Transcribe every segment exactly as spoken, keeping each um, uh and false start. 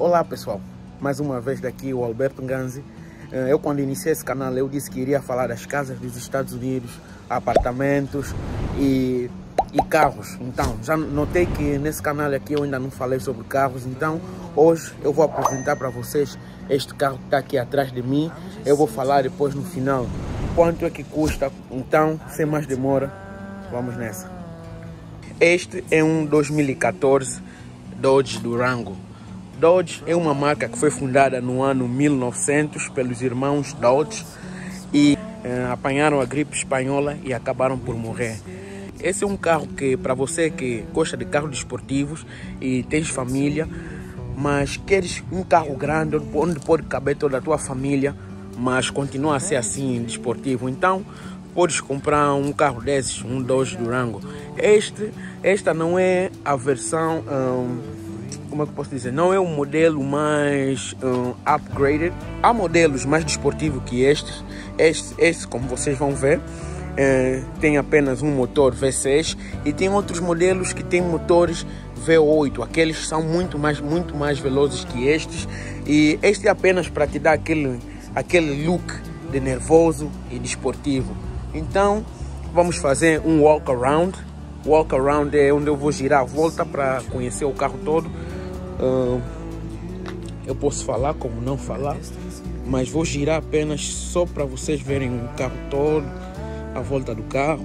Olá pessoal, mais uma vez daqui o Alberto Nganzi. Eu quando iniciei esse canal eu disse que iria falar das casas dos Estados Unidos, apartamentos e, e carros. Então já notei que nesse canal aqui eu ainda não falei sobre carros, então hoje eu vou apresentar para vocês este carro que está aqui atrás de mim. Eu vou falar depois no final quanto é que custa, então sem mais demora, vamos nessa. Este é um dois mil e quatorze Dodge Durango. Dodge é uma marca que foi fundada no ano mil e novecentos pelos irmãos Dodge e eh, apanharam a gripe espanhola e acabaram por morrer. Esse é um carro que, para você que gosta de carros desportivos e tens família, mas queres um carro grande onde pode caber toda a tua família, mas continua a ser assim desportivo, então podes comprar um carro desses, um Dodge Durango. Este, esta não é a versão, um, como é que eu posso dizer, não é o modelo mais um, upgraded. Há modelos mais desportivos que estes. Este, este como vocês vão ver, é, tem apenas um motor V seis e tem outros modelos que têm motores V oito. Aqueles são muito mais, muito mais velozes que estes. E este é apenas para te dar aquele, aquele look de nervoso e desportivo. Então vamos fazer um walk around. Walk around é onde eu vou girar a volta para conhecer o carro todo. Uh, eu posso falar como não falar, mas vou girar apenas só para vocês verem o carro todo, a volta do carro.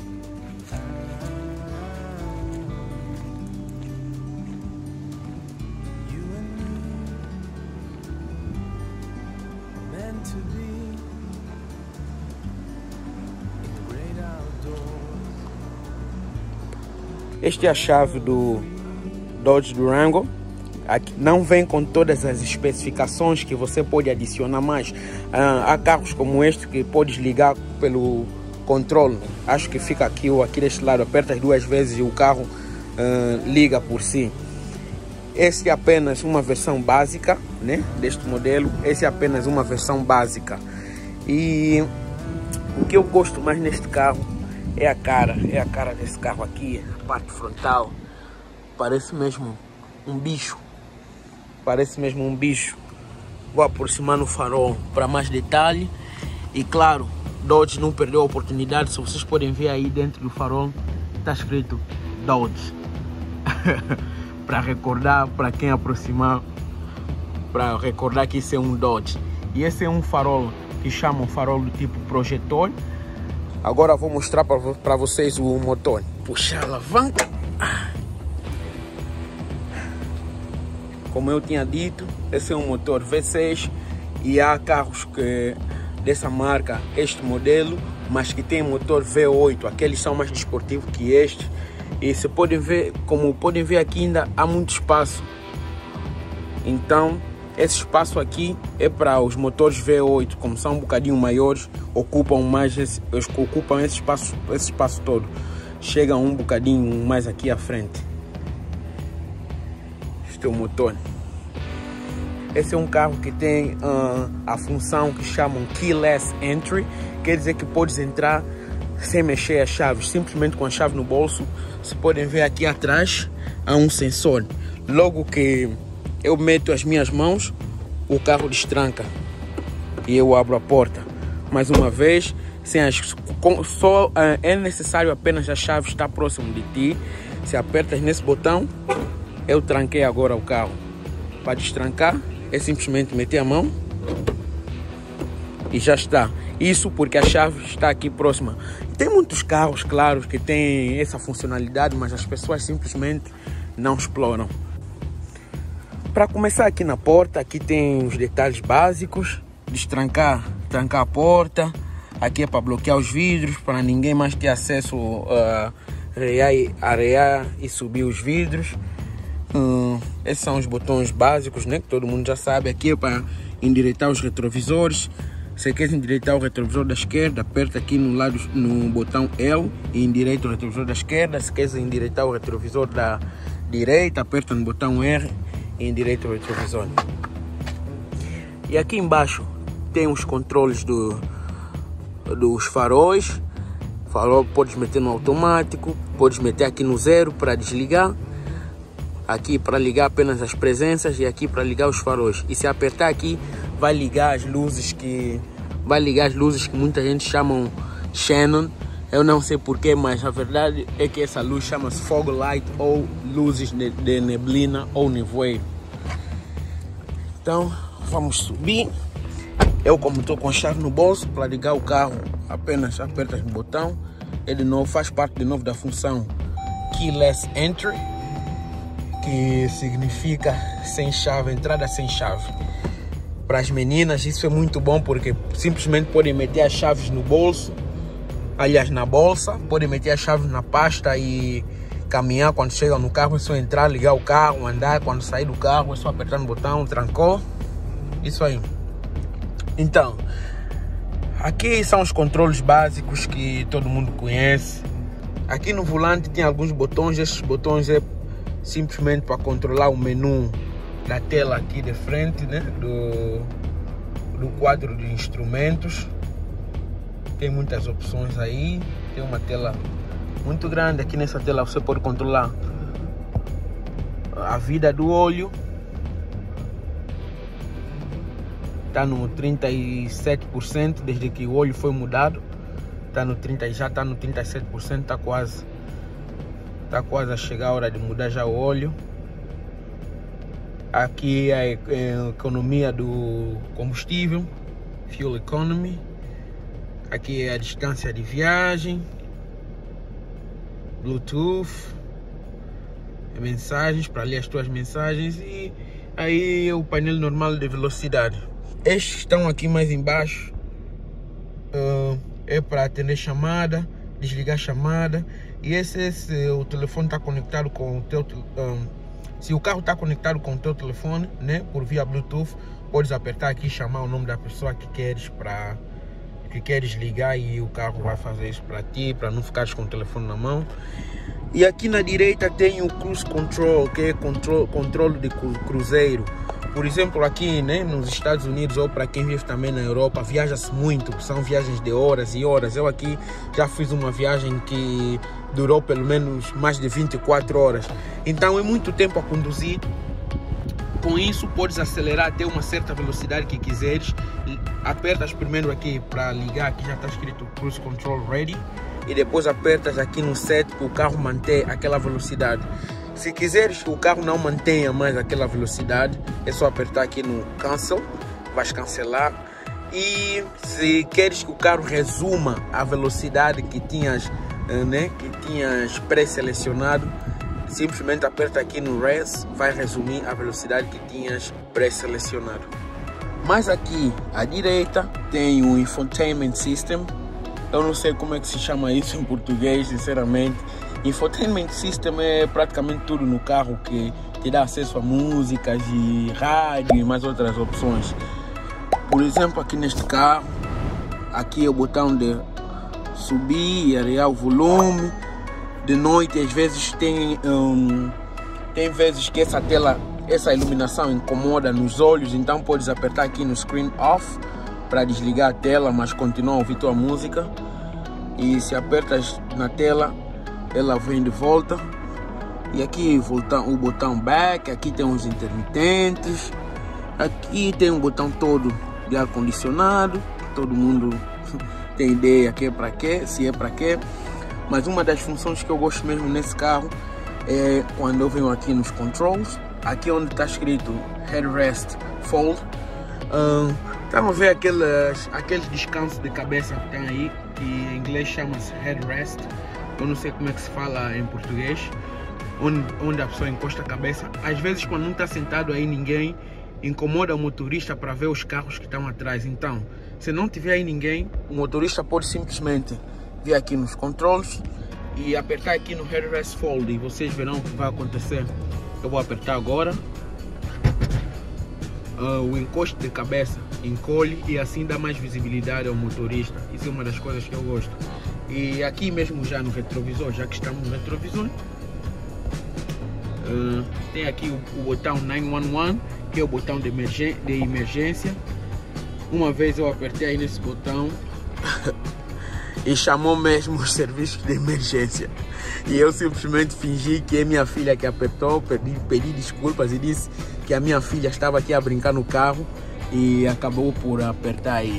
Esta é a chave do Dodge Durango. Aqui não vem com todas as especificações que você pode adicionar mais. Ah, há carros como este que podes ligar pelo controle. Acho que fica aqui ou aqui deste lado, apertas duas vezes e o carro ah, liga por si. Esse é apenas uma versão básica, né, deste modelo. Esse é apenas uma versão básica. E o que eu gosto mais neste carro é a cara, é a cara desse carro aqui, a parte frontal. Parece mesmo um bicho. Parece mesmo um bicho. Vou aproximar no farol para mais detalhe. E claro, Dodge não perdeu a oportunidade. Se vocês podem ver aí dentro do farol, está escrito Dodge. Para recordar, para quem aproximar, para recordar que isso é um Dodge. E esse é um farol que chamam farol do tipo projetor. Agora vou mostrar para vocês o motor. Puxar a alavanca. Como eu tinha dito, esse é um motor V seis e há carros que, dessa marca, este modelo, mas que tem motor V oito. Aqueles são mais desportivos que este. E se podem ver, como podem ver aqui, ainda há muito espaço. Então esse espaço aqui é para os motores V oito, como são um bocadinho maiores, ocupam mais esse, ocupam esse espaço, esse espaço todo. Chegam um bocadinho mais aqui à frente. Este é o motor. Esse é um carro que tem uh, a função que chamam Keyless Entry, quer dizer que podes entrar sem mexer as chaves, simplesmente com a chave no bolso. Vocês podem ver aqui atrás há um sensor. Logo que eu meto as minhas mãos, o carro destranca e eu abro a porta. Mais uma vez, sem as, com, só uh, é necessário apenas a chave estar próximo de ti. Se apertas nesse botão, eu tranquei agora o carro. Para destrancar, é simplesmente meter a mão e já está. Isso porque a chave está aqui próxima. Tem muitos carros, claro, que têm essa funcionalidade, mas as pessoas simplesmente não exploram. Para começar aqui na porta, aqui tem os detalhes básicos. Destrancar, trancar a porta. Aqui é para bloquear os vidros, para ninguém mais ter acesso a arear, arear e subir os vidros. Hum, esses são os botões básicos, né, que todo mundo já sabe. Aqui é para endireitar os retrovisores. Se quer endireitar o retrovisor da esquerda, aperta aqui no lado no botão L e endireita o retrovisor da esquerda. Se quer endireitar o retrovisor da direita, aperta no botão R e endireita o retrovisor. E aqui embaixo tem os controles do, dos faróis. Farol podes meter no automático, podes meter aqui no zero para desligar. Aqui para ligar apenas as presenças e aqui para ligar os faróis. E se apertar aqui, vai ligar as luzes que... Vai ligar as luzes que muita gente chamam Xenon. Eu não sei porquê, mas a verdade é que essa luz chama-se fog light ou luzes de, de neblina ou nevoeiro. Então, vamos subir. Eu, como estou com a chave no bolso, para ligar o carro, apenas apertas no botão. Ele de novo faz parte de novo da função Keyless Entry, que significa sem chave, entrada sem chave. Para as meninas isso é muito bom, porque simplesmente podem meter as chaves no bolso, aliás na bolsa, podem meter as chaves na pasta e caminhar. Quando chegam no carro é só entrar, ligar o carro, andar. Quando sair do carro é só apertar no botão, trancou, isso aí. Então, aqui são os controles básicos que todo mundo conhece. Aqui no volante tem alguns botões. Esses botões é simplesmente para controlar o menu da tela aqui de frente, né? Do, do quadro de instrumentos. Tem muitas opções aí. Tem uma tela muito grande. Aqui nessa tela você pode controlar a vida do óleo. Está no trinta e sete por cento desde que o óleo foi mudado. Tá no trinta, já está no trinta e sete por cento, está quase, tá quase a chegar a hora de mudar já o óleo. Aqui é a economia do combustível, fuel economy. Aqui é a distância de viagem, Bluetooth, mensagens para ler as tuas mensagens e aí o painel normal de velocidade. Estes estão aqui mais embaixo. Uh, é para atender chamada, desligar chamada. E esse, esse o telefone está conectado com o teu um, se o carro está conectado com o teu telefone, né, por via Bluetooth, podes apertar aqui e chamar o nome da pessoa que queres para que queres ligar e o carro vai fazer isso para ti, para não ficares com o telefone na mão. E aqui na direita tem o Cruise Control, que é controle, controle de cruzeiro. Por exemplo, aqui, né, nos Estados Unidos, ou para quem vive também na Europa, viaja-se muito, são viagens de horas e horas. Eu aqui já fiz uma viagem que durou pelo menos mais de vinte e quatro horas. Então é muito tempo a conduzir. Com isso podes acelerar até uma certa velocidade que quiseres. Apertas primeiro aqui para ligar, aqui já está escrito Cruise Control Ready. E depois apertas aqui no set para o carro manter aquela velocidade. Se quiseres que o carro não mantenha mais aquela velocidade, é só apertar aqui no Cancel, vais cancelar. E se queres que o carro resuma a velocidade que tinhas, né, que tinhas pré-selecionado, simplesmente aperta aqui no Res, vai resumir a velocidade que tinhas pré-selecionado. Mas aqui à direita tem o Infotainment System. Eu não sei como é que se chama isso em português, sinceramente. Infotainment System é praticamente tudo no carro que te dá acesso a músicas e rádio e mais outras opções. Por exemplo, aqui neste carro, aqui é o botão de subir e arear o volume. De noite, às vezes tem, um, tem vezes que essa tela, essa iluminação incomoda nos olhos, então podes apertar aqui no Screen Off para desligar a tela, mas continua a ouvir tua música. E se apertas na tela, ela vem de volta. E aqui volta o botão Back, aqui tem os intermitentes, aqui tem um botão todo de ar condicionado. Todo mundo tem ideia que é para quê, se é para quê. Mas uma das funções que eu gosto mesmo nesse carro é quando eu venho aqui nos controls, aqui onde está escrito Headrest Fold. Um, Estamos a ver aqueles, aqueles descansos de cabeça que tem aí, que em inglês chama-se headrest. Eu não sei como é que se fala em português, onde, onde a pessoa encosta a cabeça. Às vezes, quando não está sentado aí ninguém, incomoda o motorista para ver os carros que estão atrás. Então, se não tiver aí ninguém, o motorista pode simplesmente vir aqui nos controles e apertar aqui no headrest fold e vocês verão o que vai acontecer. Eu vou apertar agora. Uh, o encosto de cabeça encolhe e assim dá mais visibilidade ao motorista. Isso é uma das coisas que eu gosto. E aqui mesmo já no retrovisor, já que estamos no retrovisor, uh, tem aqui o, o botão nove um um, que é o botão de, emergência, de emergência. Uma vez eu apertei aí nesse botão e chamou mesmo os serviços de emergência. E eu simplesmente fingi que é minha filha que apertou, pedi, pedi desculpas e disse que a minha filha estava aqui a brincar no carro e acabou por apertar aí.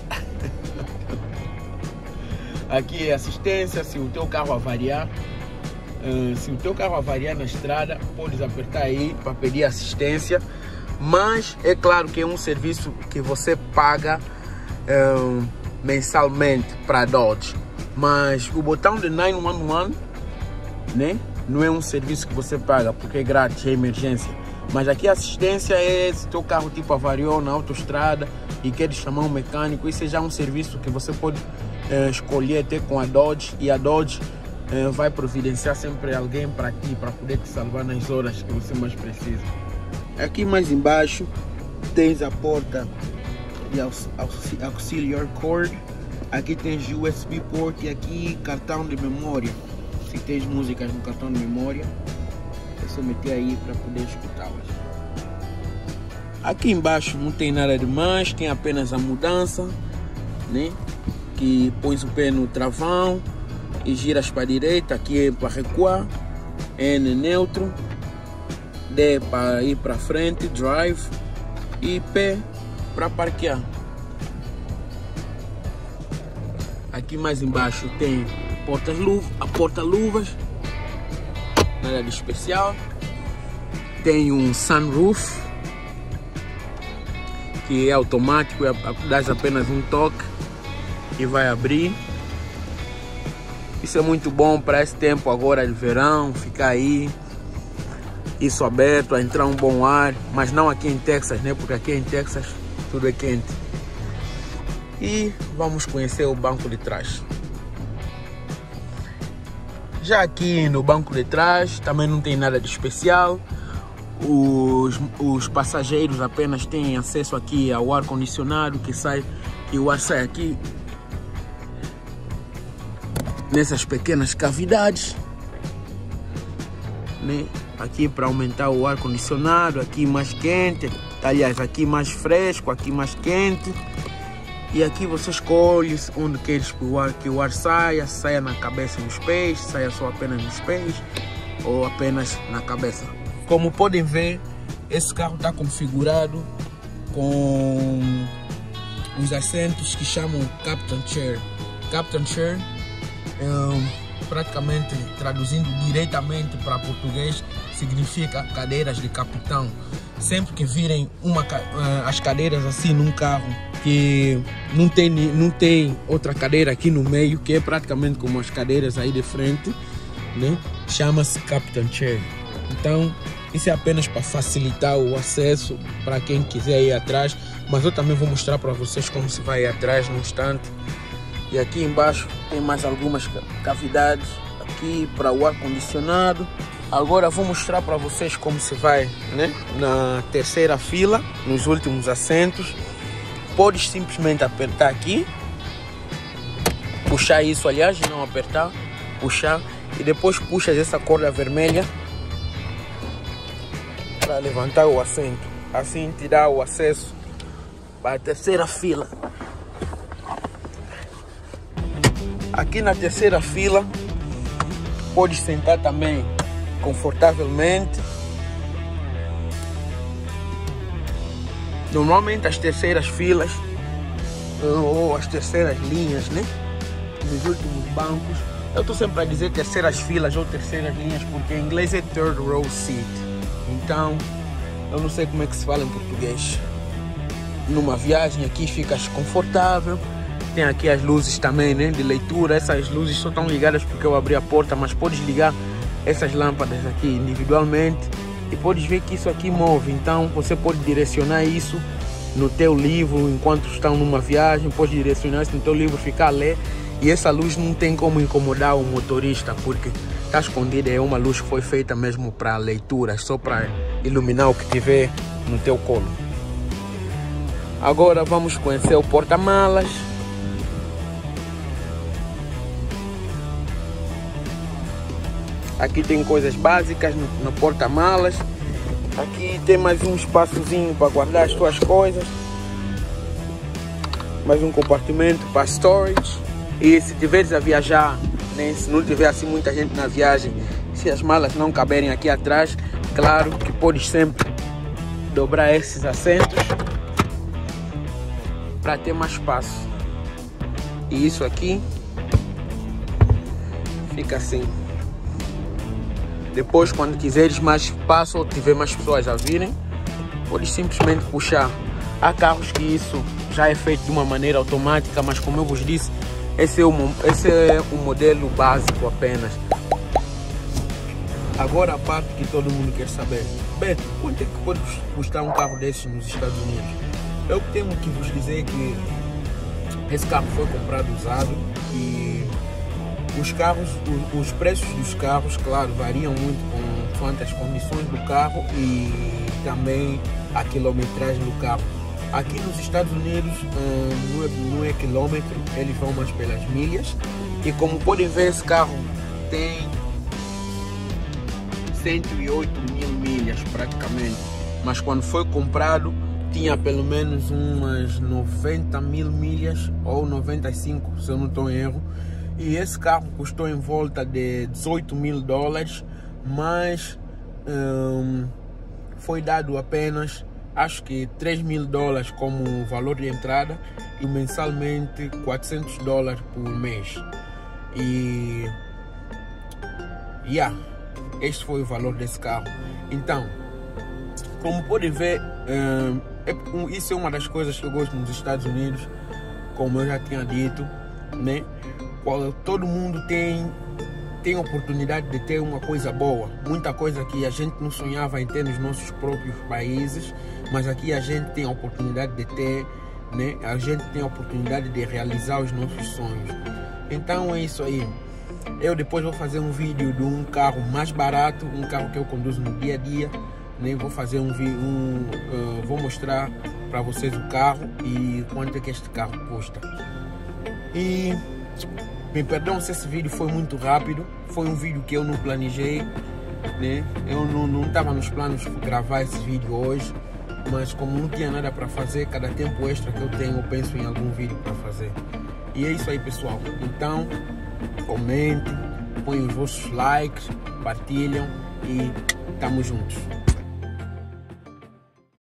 Aqui é assistência, se o teu carro avariar, uh, se o teu carro avariar na estrada, podes apertar aí para pedir assistência. Mas é claro que é um serviço que você paga uh, mensalmente para a Dodge. Mas o botão de nove um um, né, não é um serviço que você paga porque é grátis, é emergência. Mas aqui a assistência é se teu carro tipo avariou na autoestrada e queres chamar um mecânico. Isso é já um serviço que você pode uh, escolher ter com a Dodge, e a Dodge uh, vai providenciar sempre alguém para ti, para poder te salvar nas horas que você mais precisa. Aqui mais embaixo tens a porta de auxiliar cord. Aqui tens U S B port e aqui cartão de memória. Se tens músicas no cartão de memória, é só meter aí para poder escutá-las. Aqui embaixo não tem nada demais, tem apenas a mudança, né? Que pões o pé no travão e giras para a direita. Aqui é para recuar, N neutro, D para ir para frente, drive, e P para parquear. Aqui mais embaixo tem porta-luvas, a porta-luvas, nada de especial. Tem um sunroof que é automático, dás apenas um toque e vai abrir. Isso é muito bom para esse tempo agora de verão, ficar aí, isso aberto, a entrar um bom ar, mas não aqui em Texas, né? Porque aqui em Texas tudo é quente. E vamos conhecer o banco de trás. Já aqui no banco de trás também não tem nada de especial. Os, os passageiros apenas têm acesso aqui ao ar condicionado, que sai, que o ar sai aqui nessas pequenas cavidades, né? Aqui para aumentar o ar condicionado, aqui mais quente, aliás, aqui mais fresco, aqui mais quente. E aqui você escolhe onde queres que o ar, que o ar saia, saia na cabeça e nos pés, saia só apenas nos pés ou apenas na cabeça. Como podem ver, esse carro está configurado com os assentos que chamam Captain Chair. Captain Chair, é, praticamente traduzindo diretamente para português, significa cadeiras de capitão. Sempre que virem uma, as cadeiras assim num carro que não tem, não tem outra cadeira aqui no meio, que é praticamente como as cadeiras aí de frente, né? Chama-se Captain Chair. Então, isso é apenas para facilitar o acesso para quem quiser ir atrás, mas eu também vou mostrar para vocês como se vai ir atrás no instante. E aqui embaixo tem mais algumas cavidades aqui para o ar condicionado. Agora vou mostrar para vocês como se vai, né? Na terceira fila, nos últimos assentos. Podes simplesmente apertar aqui, puxar isso, aliás, não apertar, puxar, e depois puxas essa corda vermelha para levantar o assento. Assim te dá o acesso para a terceira fila. Aqui na terceira fila podes sentar também confortavelmente. Normalmente as terceiras filas ou as terceiras linhas, né, nos últimos bancos, eu estou sempre a dizer terceiras filas ou terceiras linhas porque em inglês é third row seat, então eu não sei como é que se fala em português. Numa viagem aqui ficas confortável. Tem aqui as luzes também, né, de leitura. Essas luzes só estão ligadas porque eu abri a porta, mas podes ligar essas lâmpadas aqui individualmente e podes ver que isso aqui move. Então você pode direcionar isso no teu livro enquanto estão numa viagem, pode direcionar isso no teu livro, ficar a ler, e essa luz não tem como incomodar o motorista porque está escondida, é uma luz que foi feita mesmo para leitura, só para iluminar o que tiver no teu colo. Agora vamos conhecer o porta-malas. Aqui tem coisas básicas no, no porta-malas. Aqui tem mais um espaçozinho para guardar as tuas coisas. Mais um compartimento para storage. E se tiveres a viajar, né, se não tiver assim muita gente na viagem, se as malas não caberem aqui atrás, claro que podes sempre dobrar esses assentos para ter mais espaço. E isso aqui fica assim. Depois, quando quiseres mais espaço ou tiver mais pessoas a virem, podes simplesmente puxar. Há carros que isso já é feito de uma maneira automática, mas como eu vos disse, esse é o, esse é o modelo básico apenas. Agora a parte que todo mundo quer saber: Beto, quanto é que pode custar um carro desses nos Estados Unidos? Eu tenho que vos dizer que esse carro foi comprado usado e os carros, os, os preços dos carros, claro, variam muito com quanto as condições do carro e também a quilometragem do carro. Aqui nos Estados Unidos hum, não, é, não é quilômetro, eles vão mais pelas milhas. E como podem ver, esse carro tem cento e oito mil milhas praticamente, mas quando foi comprado tinha pelo menos umas noventa mil milhas ou noventa e cinco, se eu não estou em erro. E esse carro custou em volta de dezoito mil dólares, mas hum, foi dado apenas, acho que três mil dólares como valor de entrada e mensalmente quatrocentos dólares por mês. E yeah, este foi o valor desse carro. Então, como podem ver, hum, é, isso é uma das coisas que eu gosto nos Estados Unidos, como eu já tinha dito, né? Todo mundo tem tem oportunidade de ter uma coisa boa, muita coisa que a gente não sonhava em ter nos nossos próprios países, mas aqui a gente tem a oportunidade de ter, né? A gente tem a oportunidade de realizar os nossos sonhos. Então é isso aí. Eu depois vou fazer um vídeo de um carro mais barato, um carro que eu conduzo no dia a dia, né? Vou fazer um vídeo, um, uh, vou mostrar para vocês o carro e quanto é que este carro custa. E me perdão se esse vídeo foi muito rápido, foi um vídeo que eu não planejei, né? Eu não estava nos planos de gravar esse vídeo hoje, mas como não tinha nada para fazer, cada tempo extra que eu tenho, eu penso em algum vídeo para fazer. E é isso aí, pessoal. Então, comentem, põem os vossos likes, partilham e tamo juntos.